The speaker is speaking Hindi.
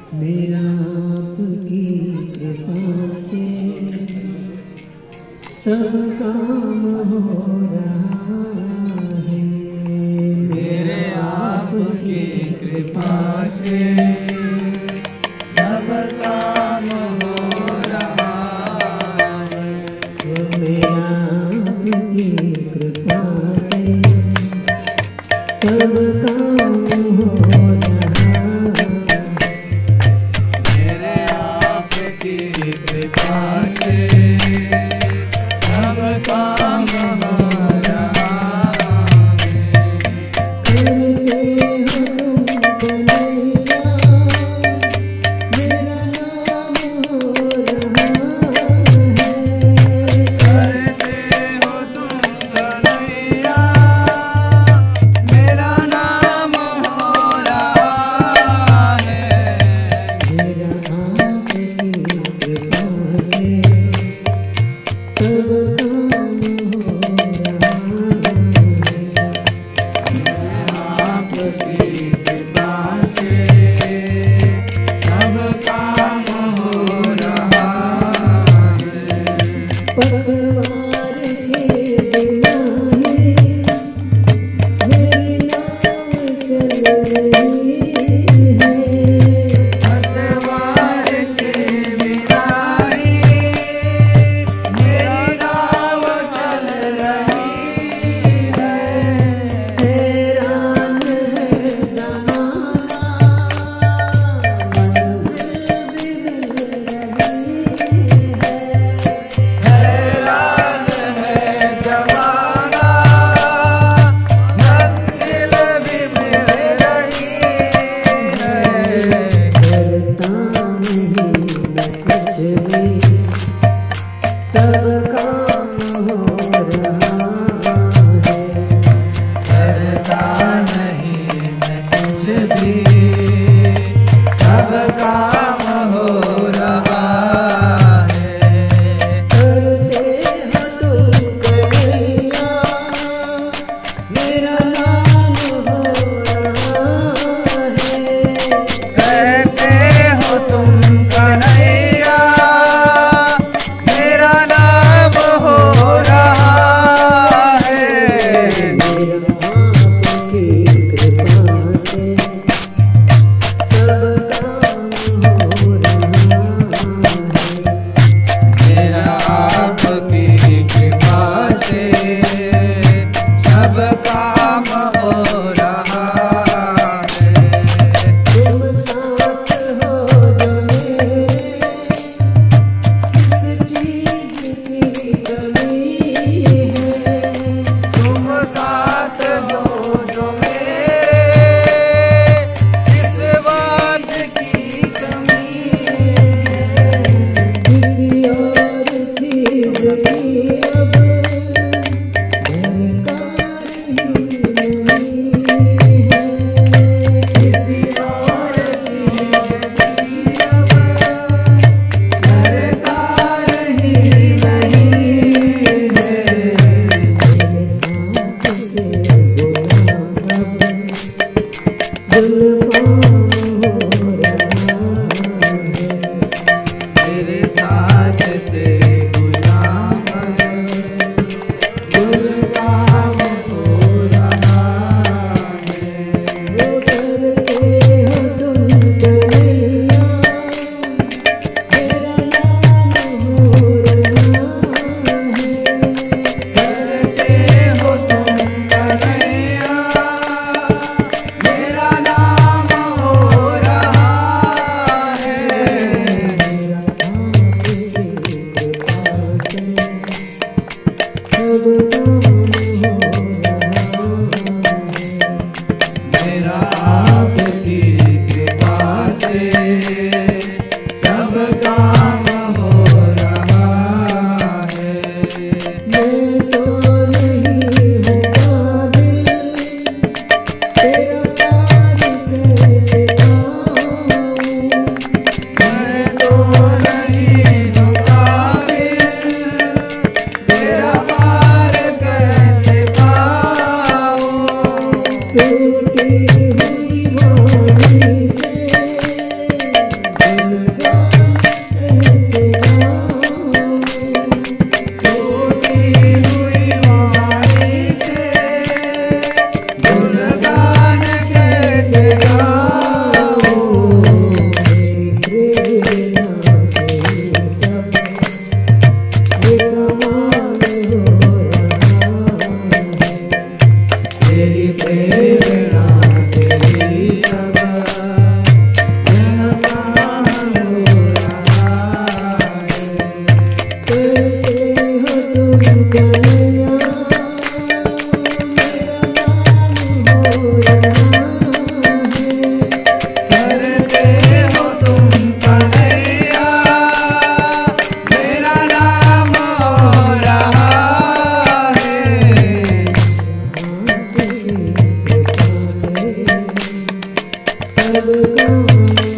मेरा आपकी कृपा से सब काम हो रहा है। मेरे आपकी कृपा से सब काम हो रहा है। मेरा आपकी कृपा से सब काम हो रहा है। मेरे आपकी कृपा से सब काम हो रहा है। करते हो तुम कन्हैया, मेरा नाम हो रहा है। करते हो तुम कन्हैया, मेरा नाम हो रहा है। मेरा आपकी कृपा से सब काम हो रहा है। आपकी कृपा से सब काम हो रहा है। पतवार के बिना ही मेरी नाव चल रही है। पतवार के बिना ही मेरी नाव चल रही है। हैरान है ज़माना, मंजिल भी मिल रही है। हैरान है ज़माना, मंजिल भी मिल रही है। करता नहीं मैं कुछ भी, सब काम हो रहा है। करता नहीं मैं कुछ भी, सब काम हो रहा है। करते हो तुम कन्हैया, मेरा नाम हो रहा है। कहते हो तुम कन्हैया, मेरा नाम हो रहा है। मेरा आपकी कृपा से सब काम हो रहा है। मेरा आपकी कृपा से सब काम हो रहा है। तुम साथ हो जो मेरे, किस चीज की कमी है। तुम साथ हो जो मेरे, किस बात की कमी है। किसी और चीज की अब दरकार ही नहीं है। किसी और चीज की अब दरकार ही नहीं है। मेरे साथ से गुलाब गुलफाम हो रहा है। मेरे साथ से गुलाम गुलफाम हो रहा है। वो करते हो तुम कन्हैया, मेरा नाम हो रहा है। करते हो तुम कन्हैया, मेरा नाम हो रहा है। मेरा आपकी कृपा से सब काम हो रहा है। मेरा आपकी कृपा से सब काम हो रहा है। मैं तो नहीं हूँ काबिल, तेरा प्यार कैसे पाऊँ। मैं तो नहीं हूँ काबिल, तेरा प्यार कैसे पाऊँ। टूटी हुई वाणी से सब गाने